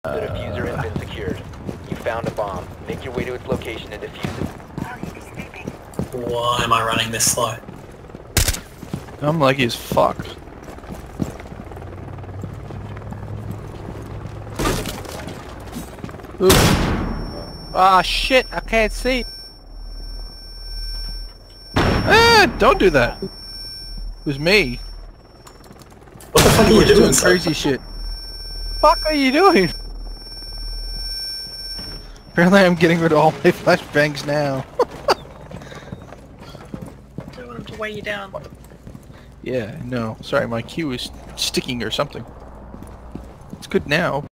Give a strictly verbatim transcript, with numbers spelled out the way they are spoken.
The diffuser has been secured. You found a bomb. Make your way to its location and defuse it. Why am I running this slow? I'm lucky as fuck. Oops. Ah, shit! I can't see. Ah! Don't do that. It was me. What the fuck are You you were doing, doing son? crazy shit. Fuck are you doing? Apparently, I'm getting rid of all my flashbangs now. I don't want him to weigh you down. Yeah, no. Sorry, my cue is sticking or something. It's good now.